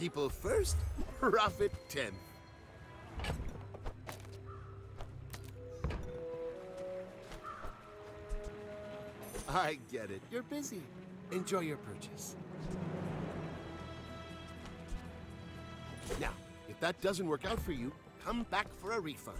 People first, profit 10th. I get it. You're busy. Enjoy your purchase. Now, if that doesn't work out for you, come back for a refund.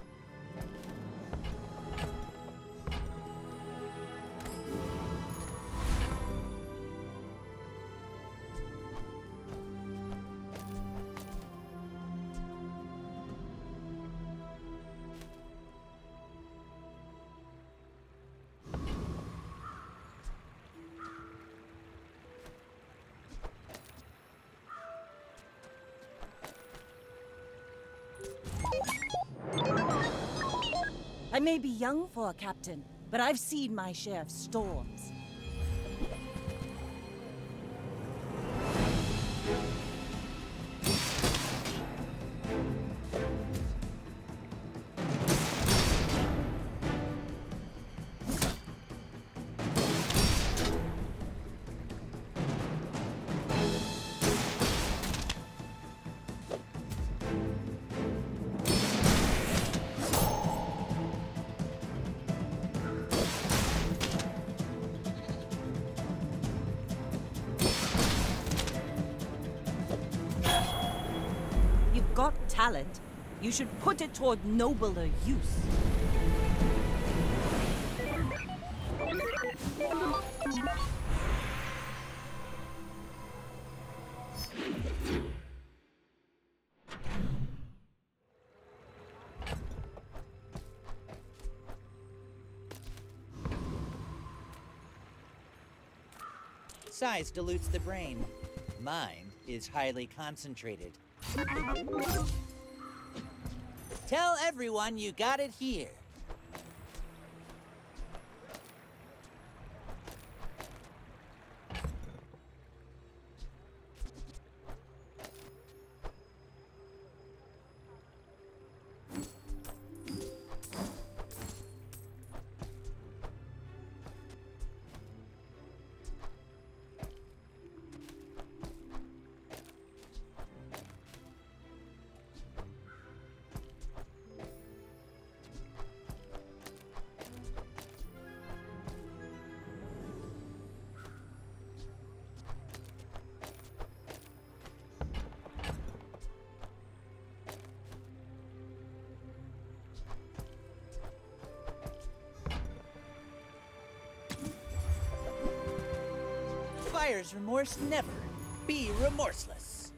I may be young for a captain, but I've seen my share of storms. Got talent, you should put it toward nobler use. Size dilutes the brain. Mind is highly concentrated. Tell everyone you got it here. Buyer's remorse never. Be remorseless.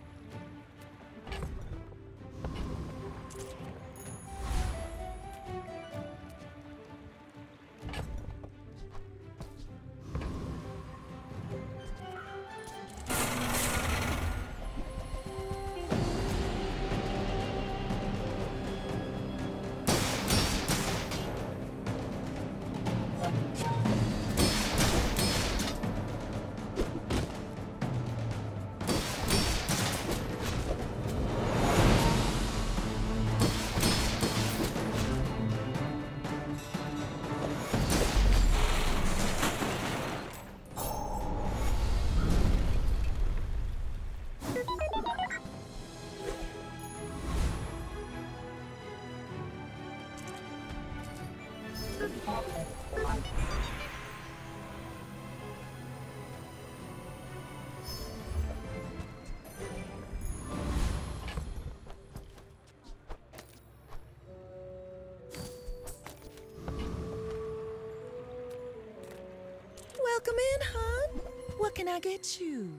Welcome in, hon. What can I get you?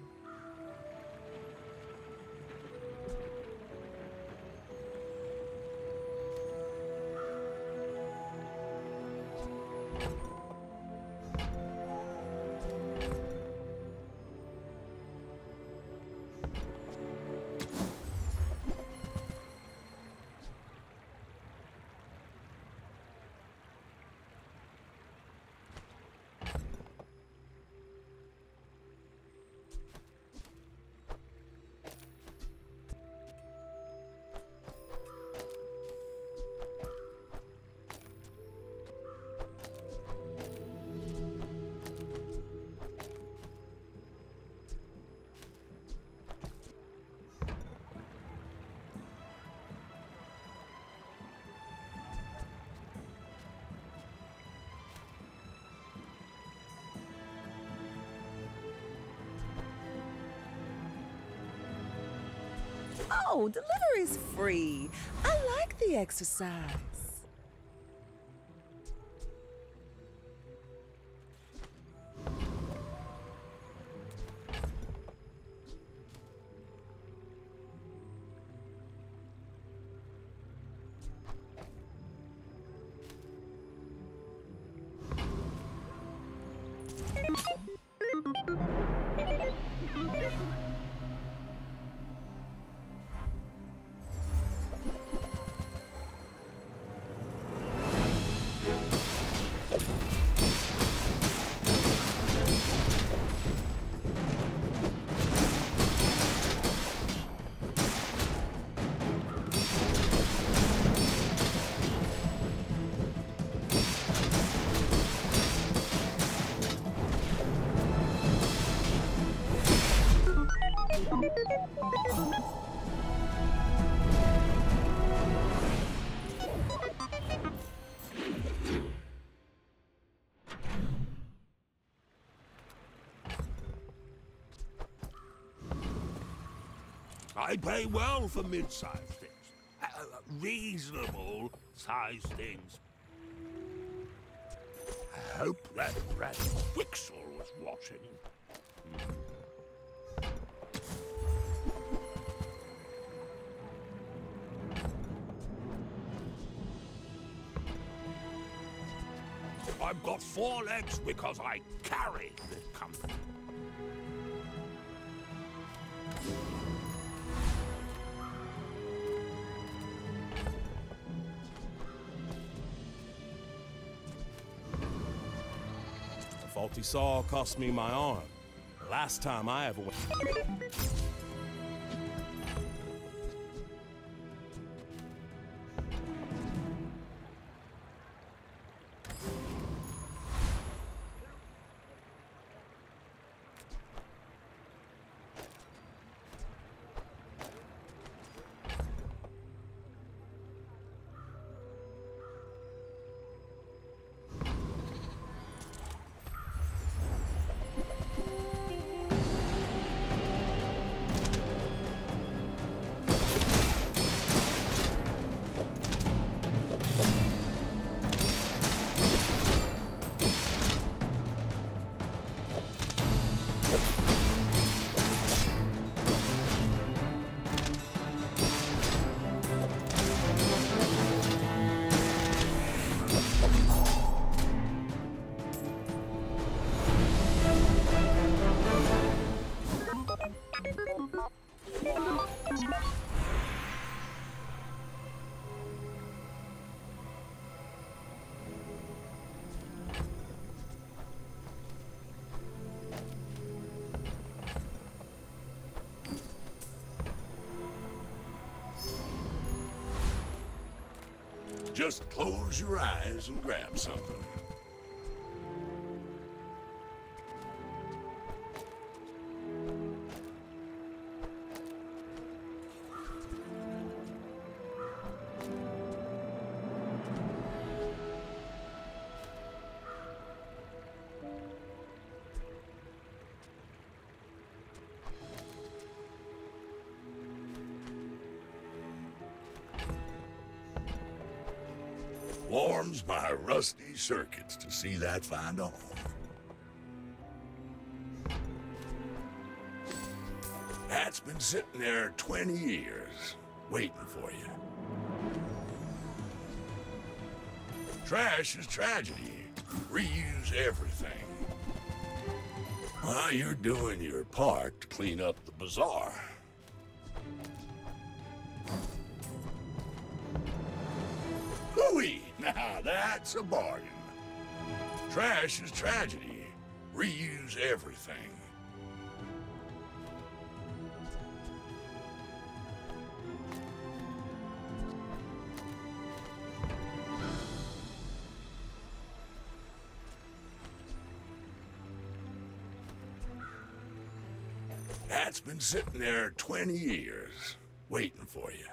No, delivery's free. I like the exercise. I pay well for mid-sized things. Reasonable sized things. I hope that rat Quixel was watching. I've got 4 legs because I carry this company. Faulty saw cost me my arm. The last time I ever went. Just close your eyes and grab something. Warms my rusty circuits to see that find home. That's been sitting there 20 years, waiting for you. Trash is tragedy. Reuse everything. Well, you're doing your part to clean up the bazaar. Hooey! Now that's a bargain. Trash is tragedy. Reuse everything. That's been sitting there 20 years, waiting for you.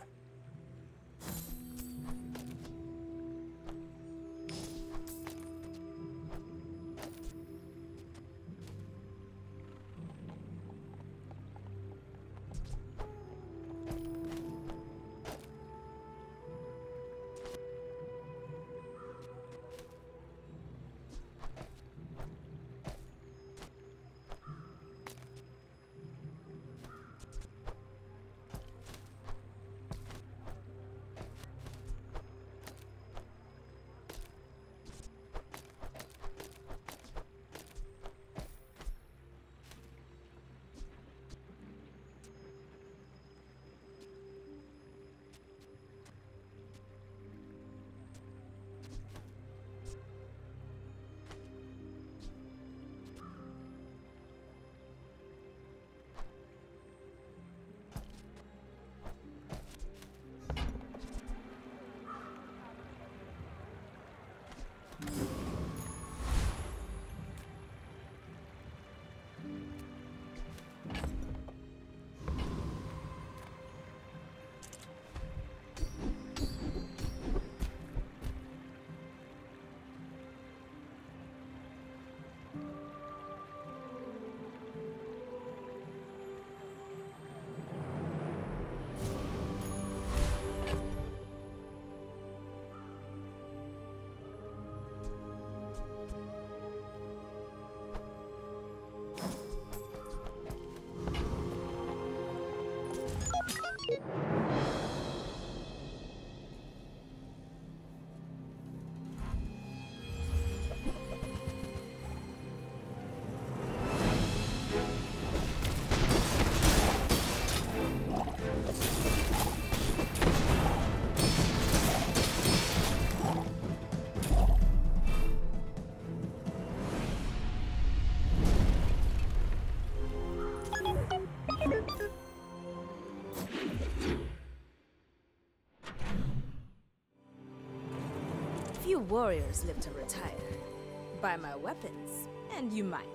Few warriors live to retire. Buy my weapons, and you might.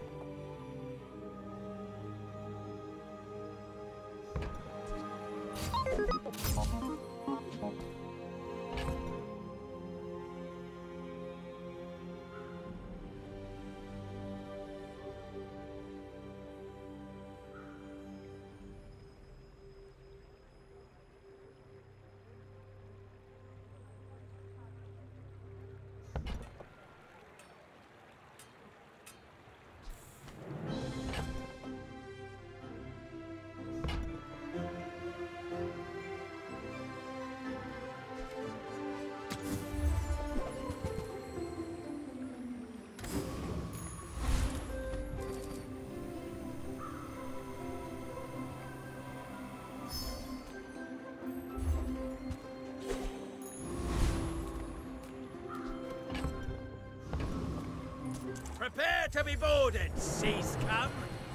Prepare to be boarded, sea scum!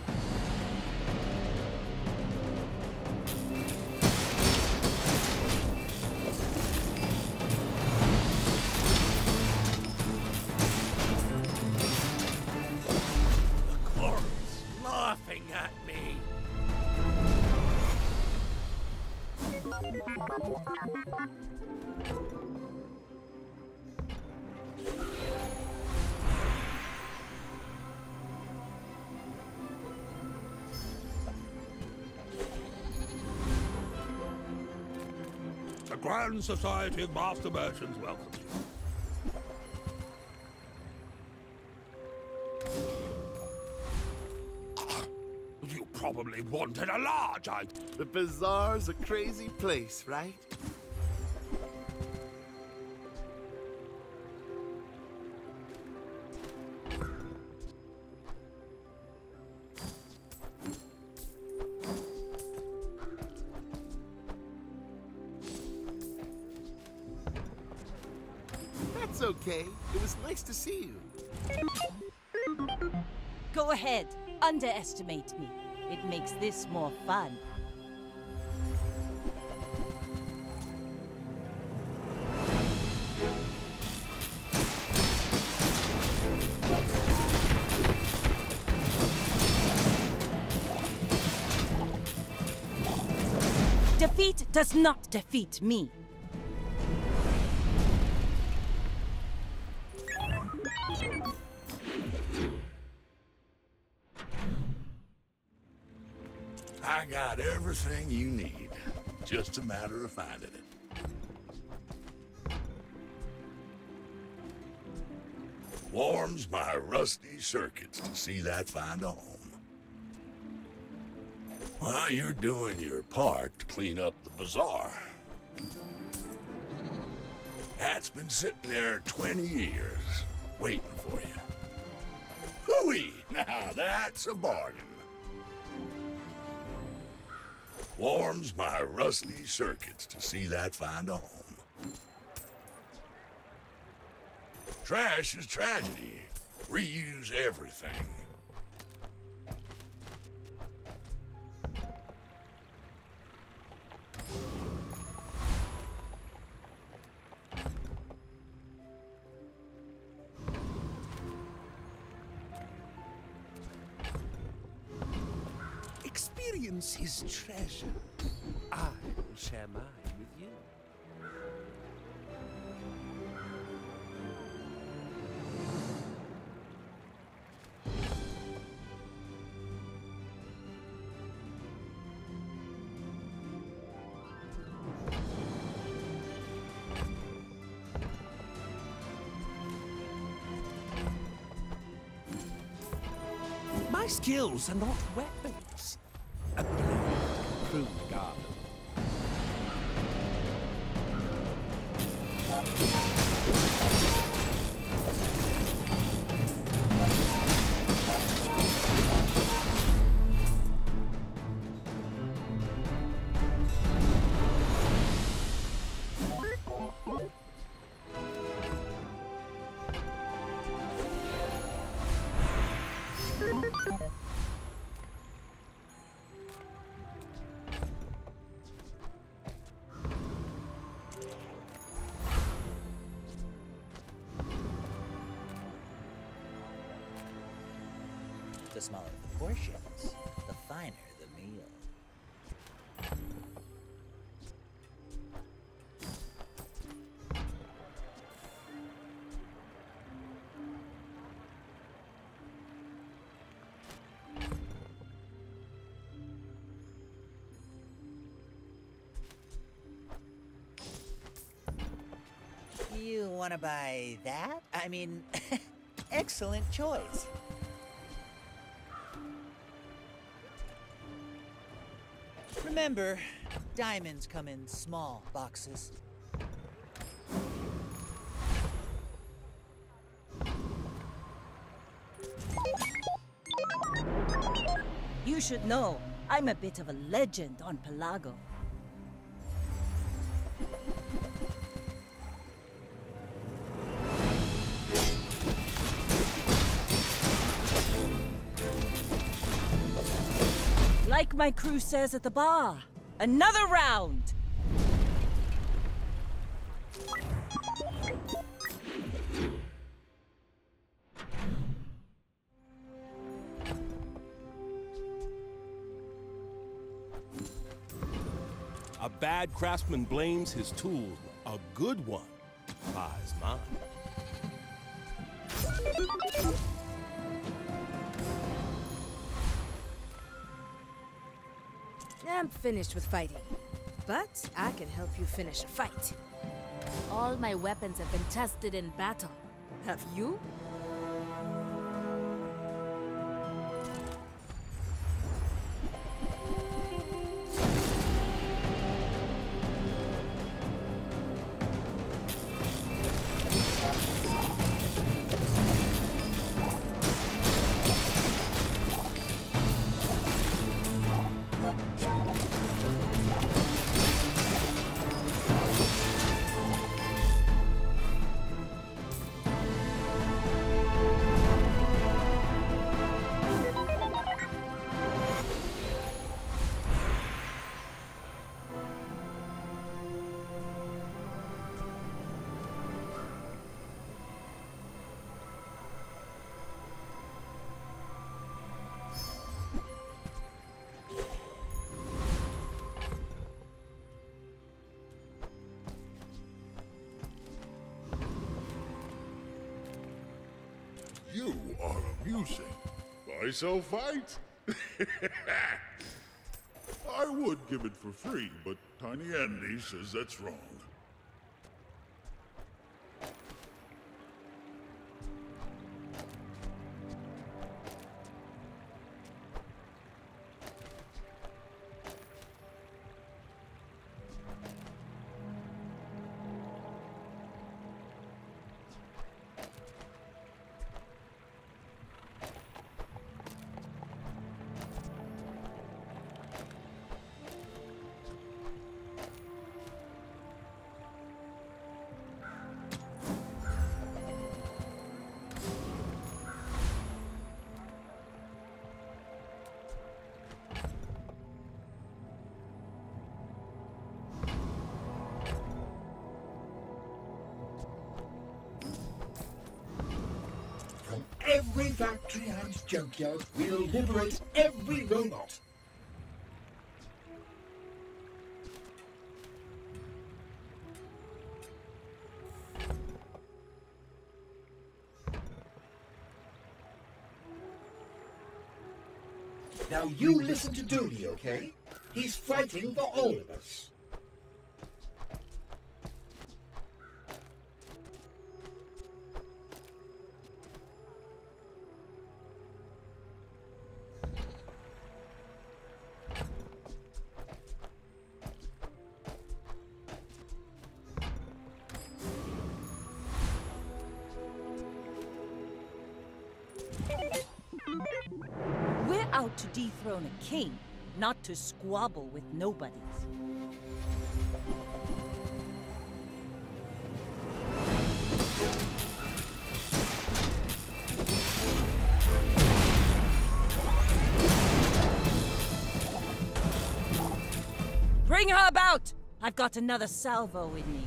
The chorus laughing at me. The Grand Society of Master Merchants welcomes you. You probably wanted a large item. The bazaar's a crazy place, right? That's okay. It was nice to see you. Go ahead. Underestimate me. It makes this more fun. Defeat does not defeat me. I got everything you need. Just a matter of finding it. Warms my rusty circuits to see that find a home. While you're doing your part to clean up the bazaar. That's been sitting there 20 years, waiting for you. Hooey! Now that's a bargain. Warms my rusty circuits to see that find a home. Trash is tragedy. Reuse everything. Experience is treasure. I will share mine with you. My skills are not weapons. A blade can prune the garden. The smaller the portions, the finer the meal. You want to buy that? I mean, excellent choice. Remember, diamonds come in small boxes. You should know, I'm a bit of a legend on Pelago. Like my crew says at the bar, another round! A bad craftsman blames his tools. A good one buys mine. I'm finished with fighting, but I can help you finish a fight. All my weapons have been tested in battle. Have you? You are amusing. Why so fight? I would give it for free, but Tiny Andy says that's wrong. From every factory and junkyard, we'll liberate every robot. Now you listen to Dooley, okay? He's fighting for all of us. out to dethrone a king, not to squabble with nobodies. Bring her about! I've got another salvo in me.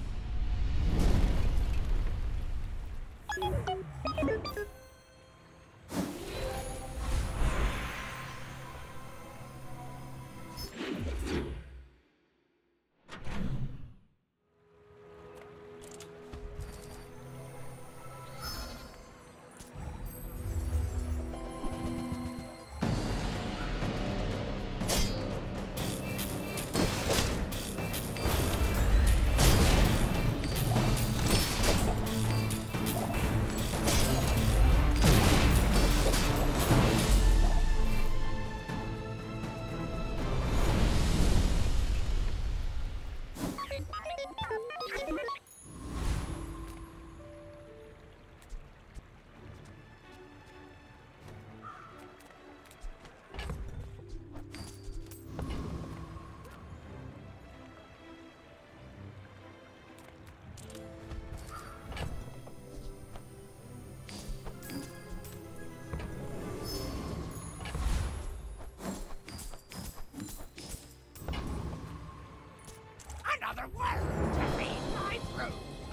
Another world to feed my throat.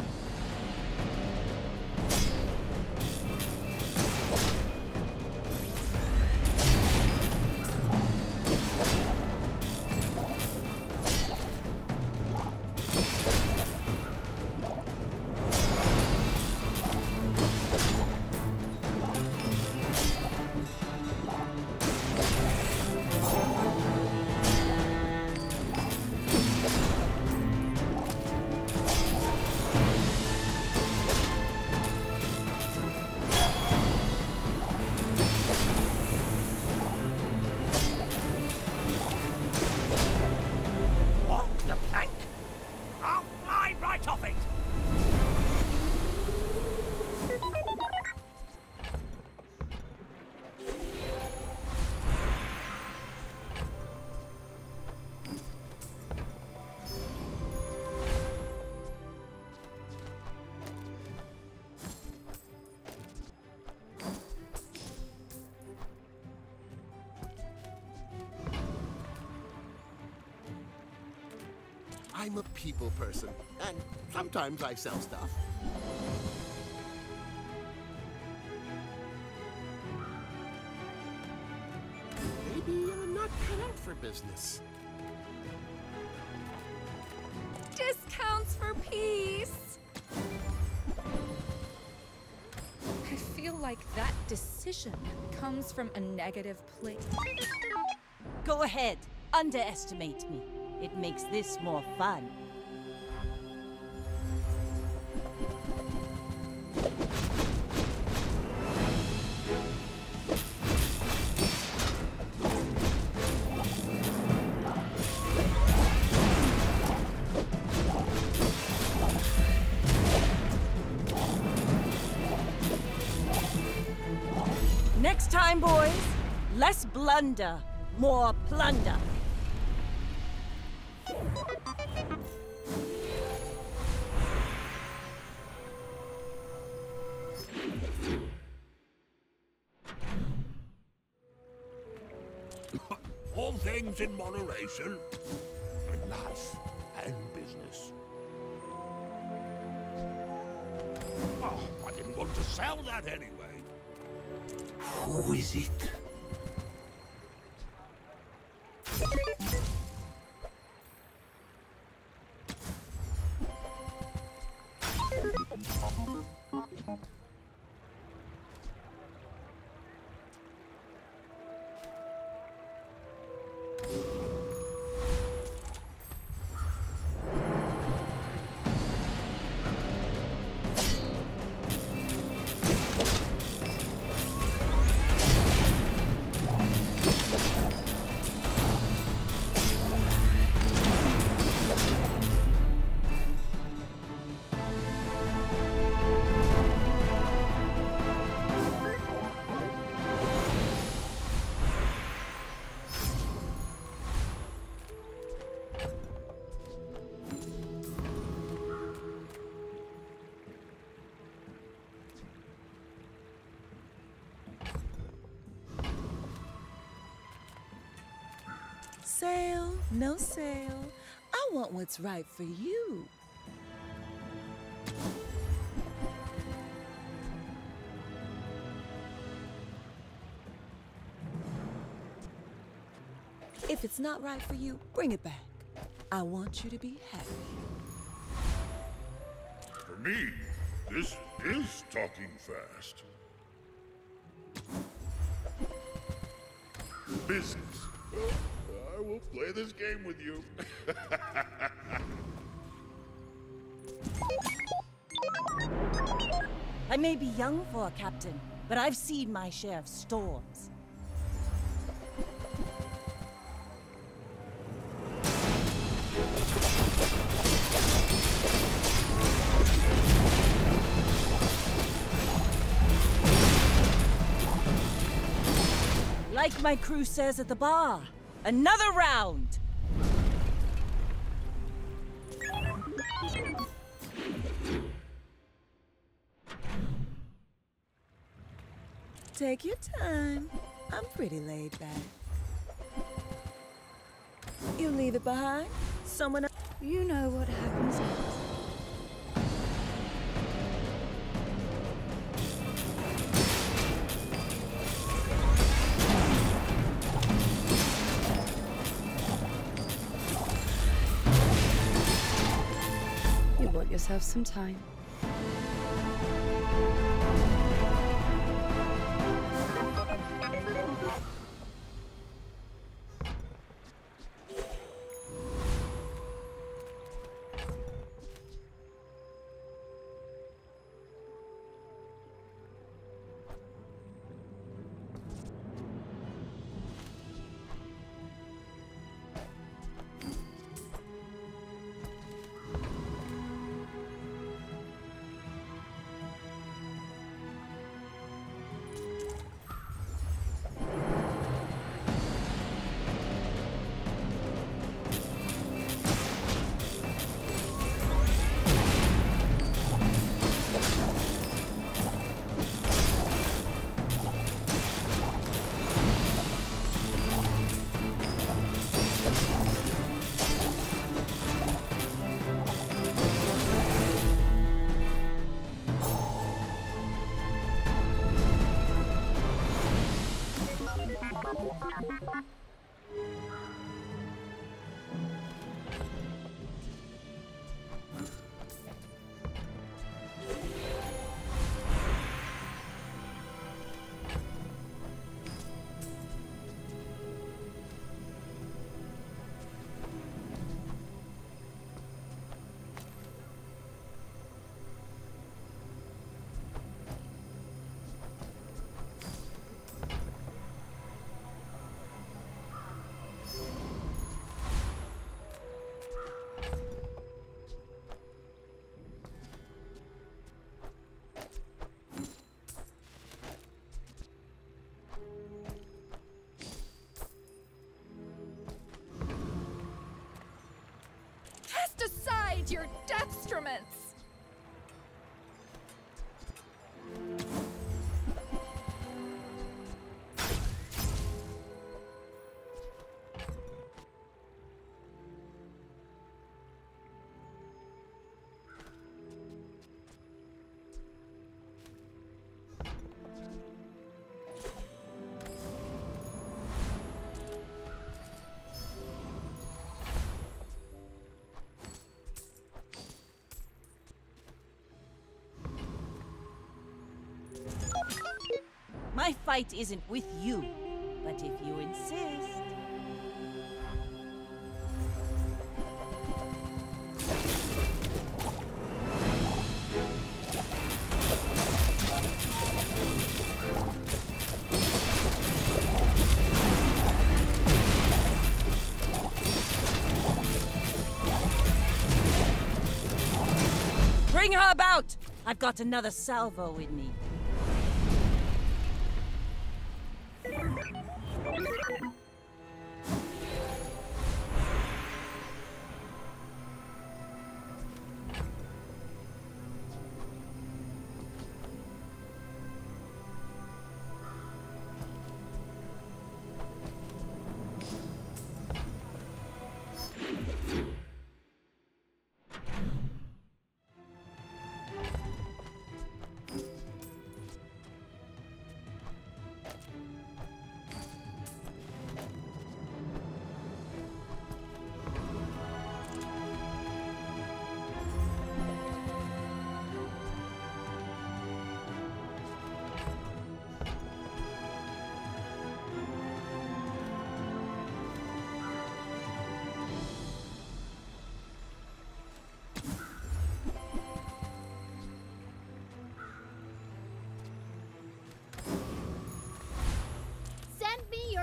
I'm a people person, and sometimes I sell stuff. Maybe I'm not cut out for business. Discounts for peace! I feel like that decision comes from a negative place. Go ahead, underestimate me. It makes this more fun. Next time, boys, less blunder, more plunder. All things in moderation. In life and business. Oh, I didn't want to sell that anyway. Who is it? sale, no sale. I want what's right for you. If it's not right for you, bring it back. I want you to be happy. For me, this is talking fast. Business. I will play this game with you. I may be young for a captain, but I've seen my share of storms. Like my crew says at the bar, another round! Take your time. I'm pretty laid back. You leave it behind? Someone else. You know what happens next. You bought yourself some time. Cast aside your destruments! My fight isn't with you, but if you insist... Bring her about! I've got another salvo in me.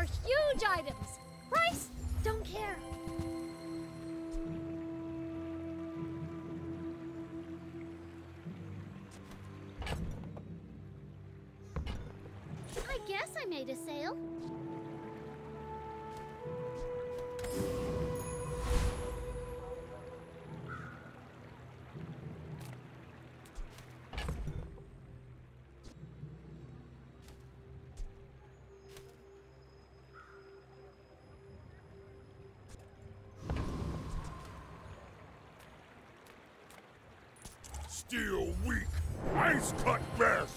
huge items. Price? Don't care. I guess I made a sale. Steel weak, ice cut best.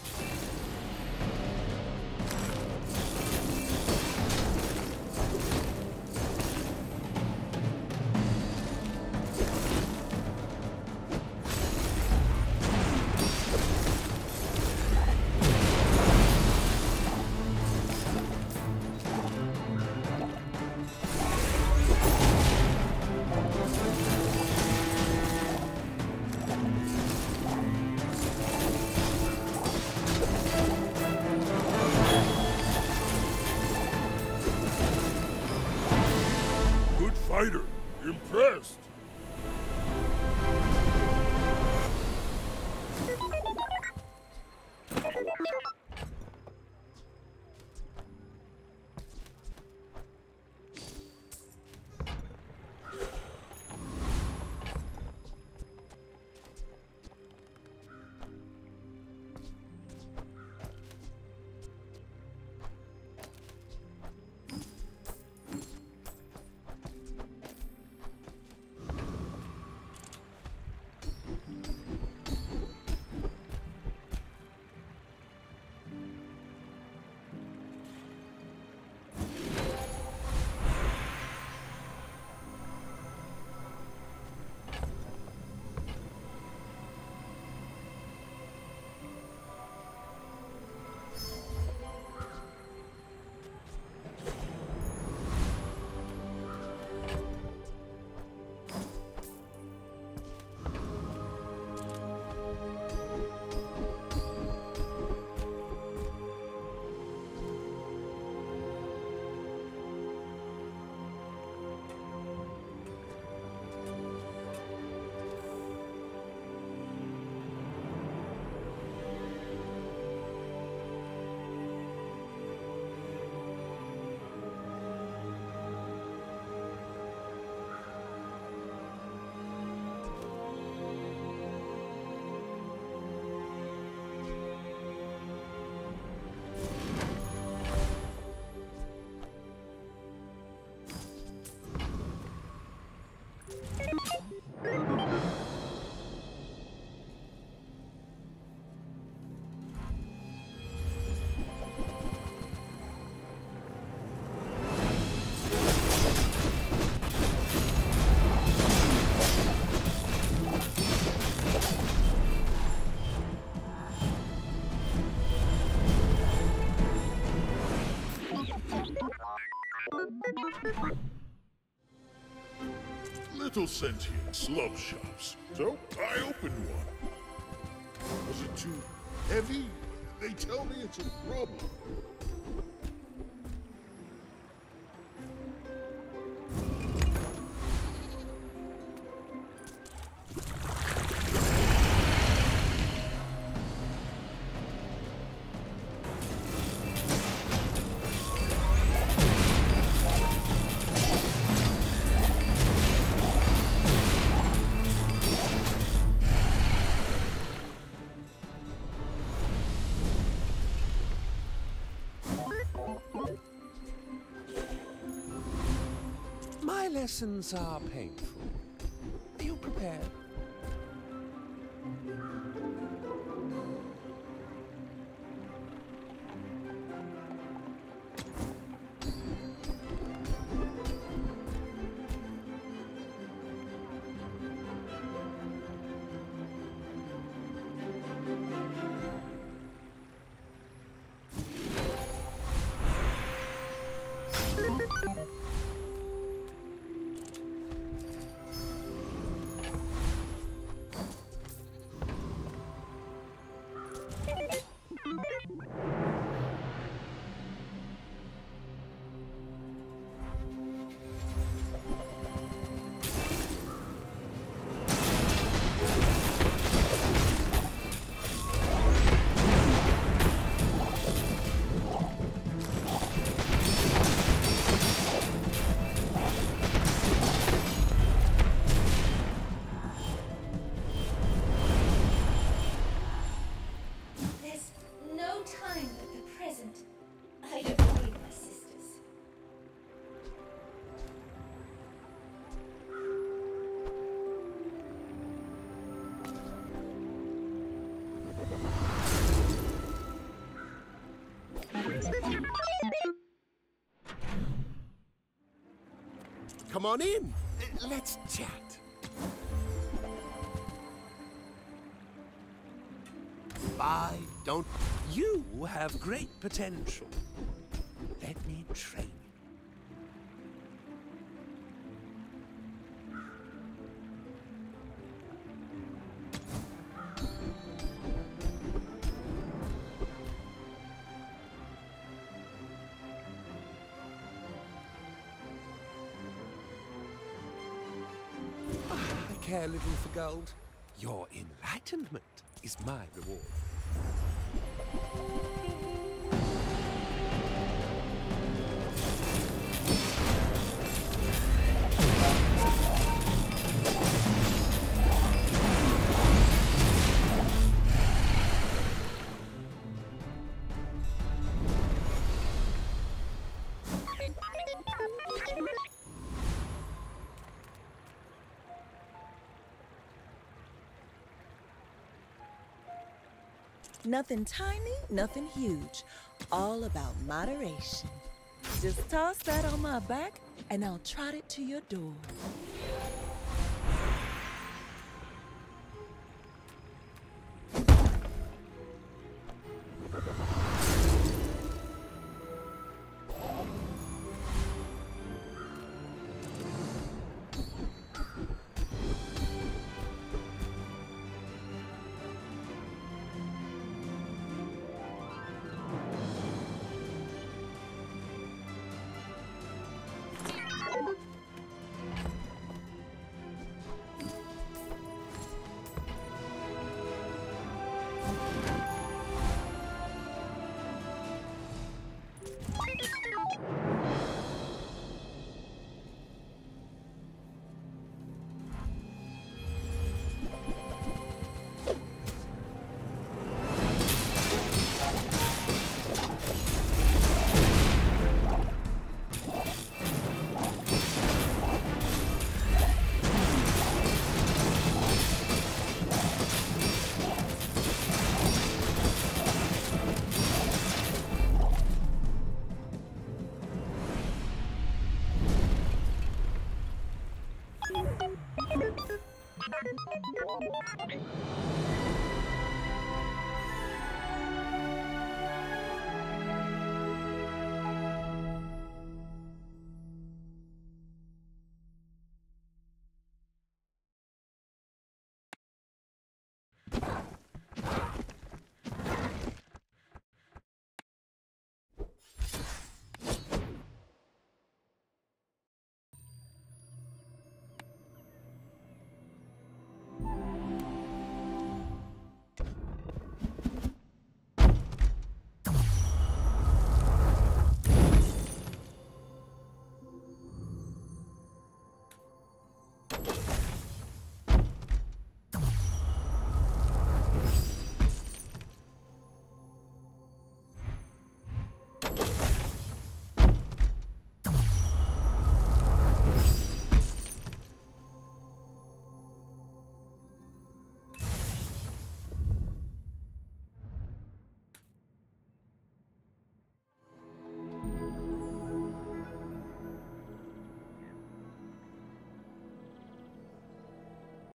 Fighter, impressed. Little sentient slum shops. So I opened one. Was it too heavy? They tell me it's a problem. My lessons are painful. Are you prepared? come on in. Let's chat. I don't... You have great potential. Let me train you. I care little for gold. Your enlightenment is my reward. Nothing tiny, nothing huge. All about moderation. Just toss that on my back, and I'll trot it to your door.